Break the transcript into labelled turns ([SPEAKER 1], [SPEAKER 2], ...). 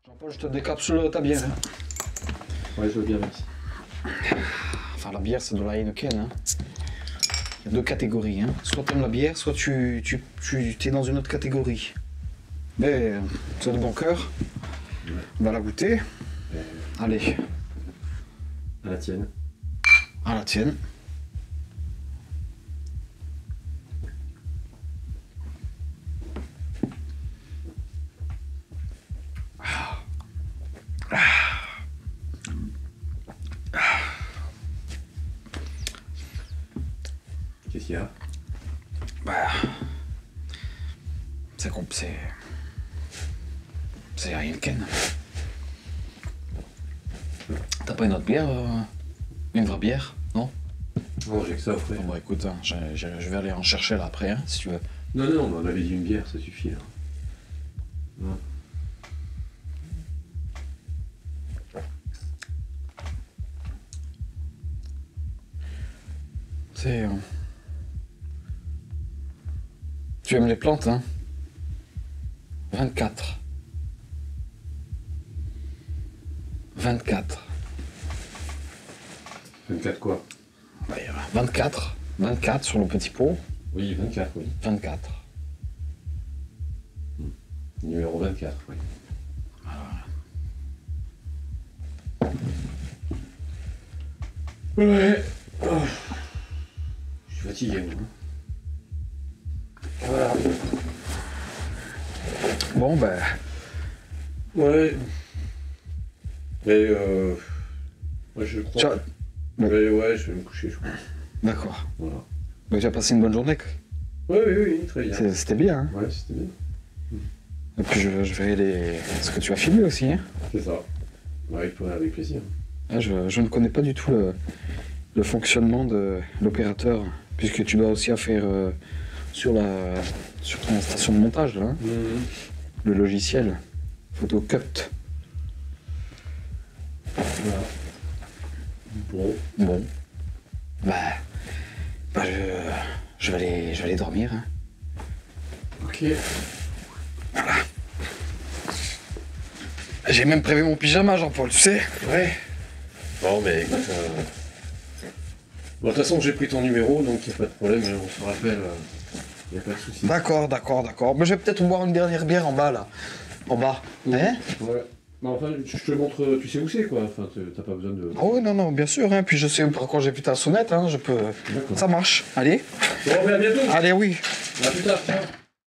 [SPEAKER 1] Jean-Paul, je te décapsule ta bière. Hein.
[SPEAKER 2] Ouais, je veux bien, merci.
[SPEAKER 1] Enfin, la bière, c'est de la Heineken. Hein. Il y a deux catégories. Hein. Soit tu aimes la bière, soit tu es dans une autre catégorie. Mais tu as de bon cœur. Ouais. On va la goûter. Allez.
[SPEAKER 2] À la tienne.
[SPEAKER 1] À la tienne.
[SPEAKER 2] Qu'est-ce qu'il y a?
[SPEAKER 1] Bah, c'est Heineken. T'as pas une autre bière, une vraie bière, non?
[SPEAKER 2] Non, j'ai que ça, frère.
[SPEAKER 1] Bon, bah écoute, hein, je vais aller en chercher là après, hein, si tu veux.
[SPEAKER 2] Non, non, on avait dit une bière, ça suffit là. Non.
[SPEAKER 1] C'est... Tu aimes les plantes, hein? 24. 24.
[SPEAKER 2] 24 quoi?
[SPEAKER 1] Bah, 24. 24 sur le petit pot.
[SPEAKER 2] Oui, 24, oui.
[SPEAKER 1] 24.
[SPEAKER 2] Numéro 24, oui. Voilà. Ouais. Oh. Je suis fatigué, moi. Voilà.
[SPEAKER 1] Bon, ben...
[SPEAKER 2] Ouais. Mais ouais, je crois.
[SPEAKER 1] Ciao.
[SPEAKER 2] Mais ouais, je vais me coucher, je crois.
[SPEAKER 1] D'accord.
[SPEAKER 2] Voilà.
[SPEAKER 1] Mais tu as passé une bonne journée.
[SPEAKER 2] Oui, oui, oui, très bien.
[SPEAKER 1] C'était bien, hein?
[SPEAKER 2] Ouais, c'était bien.
[SPEAKER 1] Et puis je verrai ce que tu as filmé aussi, hein?
[SPEAKER 2] C'est ça. Ouais, avec plaisir.
[SPEAKER 1] Ah, je ne connais pas du tout le fonctionnement de l'opérateur, puisque tu dois aussi faire sur ton station de montage, là, hein, le logiciel PhotoCut.
[SPEAKER 2] Voilà.
[SPEAKER 1] Bon. Bah je vais aller dormir. Hein.
[SPEAKER 2] Ok.
[SPEAKER 1] Voilà. J'ai même prévu mon pyjama, Jean-Paul, tu sais.
[SPEAKER 2] Ouais. Bon, mais écoute, bon, de toute façon, j'ai pris ton numéro, donc il n'y a pas de problème, on se rappelle, il n'y a pas de souci.
[SPEAKER 1] D'accord. Mais je vais peut-être boire une dernière bière en bas, là. En bas.
[SPEAKER 2] Oui.
[SPEAKER 1] Hein?
[SPEAKER 2] Ouais. Bah, enfin, je te montre, tu sais où c'est, quoi. Enfin, t'as pas besoin de...
[SPEAKER 1] Oh oui, non, bien sûr. Hein. Puis je sais par quoi j'ai vu ta sonnette, hein. Je peux... Ça marche. Allez.
[SPEAKER 2] Bon, mais à bientôt.
[SPEAKER 1] Allez, oui.
[SPEAKER 2] À plus tard, ciao.